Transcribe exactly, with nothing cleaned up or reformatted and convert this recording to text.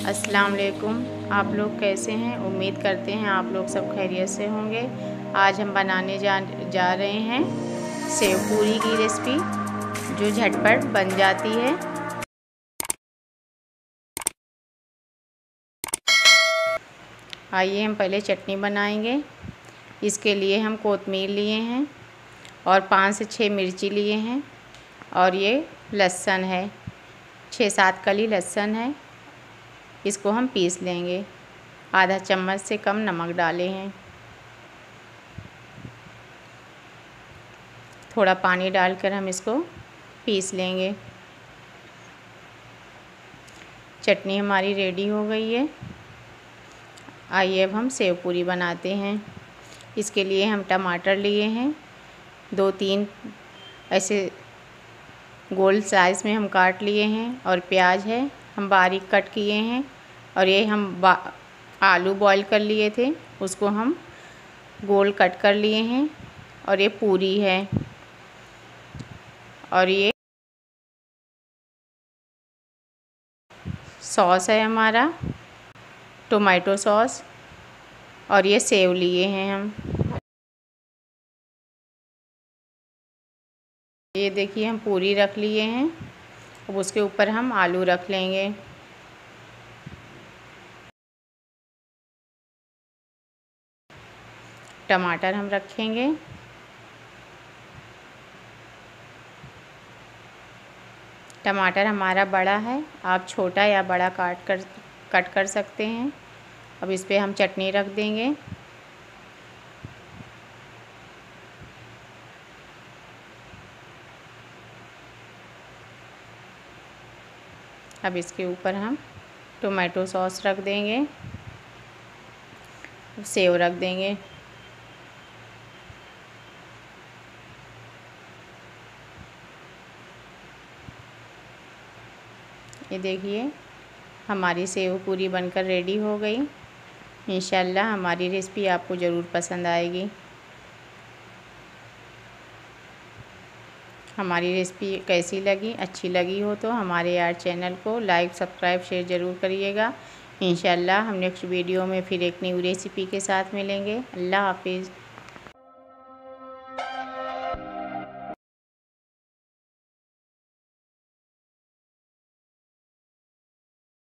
अस्सलाम वालेकुम। आप लोग कैसे हैं? उम्मीद करते हैं आप लोग सब खैरियत से होंगे। आज हम बनाने जा जा रहे हैं सेव पूरी की रेसिपी, जो झटपट बन जाती है। आइए हम पहले चटनी बनाएंगे। इसके लिए हम कोतमीर लिए हैं और पाँच से छः मिर्ची लिए हैं, और ये लहसुन है, छः सात कली लहसुन है। इसको हम पीस लेंगे। आधा चम्मच से कम नमक डाले हैं। थोड़ा पानी डालकर हम इसको पीस लेंगे। चटनी हमारी रेडी हो गई है। आइए अब हम सेव पूरी बनाते हैं। इसके लिए हम टमाटर लिए हैं, दो तीन ऐसे गोल साइज़ में हम काट लिए हैं, और प्याज है हम बारीक कट किए हैं। और ये हम आलू बॉईल कर लिए थे, उसको हम गोल कट कर लिए हैं। और ये पूरी है, और ये सॉस है हमारा टोमेटो सॉस, और ये सेव लिए हैं हम। ये देखिए हम पूरी रख लिए हैं। अब उसके ऊपर हम आलू रख लेंगे। टमाटर हम रखेंगे। टमाटर हमारा बड़ा है, आप छोटा या बड़ा काट कर कट कर सकते हैं। अब इस पे हम चटनी रख देंगे। अब इसके ऊपर हम टोमेटो सॉस रख देंगे, सेव रख देंगे। ये देखिए हमारी सेव पूरी बनकर रेडी हो गई। इंशाल्लाह हमारी रेसिपी आपको ज़रूर पसंद आएगी। हमारी रेसिपी कैसी लगी, अच्छी लगी हो तो हमारे यार चैनल को लाइक सब्सक्राइब शेयर ज़रूर करिएगा। इंशाल्लाह हम नेक्स्ट वीडियो में फिर एक न्यू रेसिपी के साथ मिलेंगे। अल्लाह हाफिज़।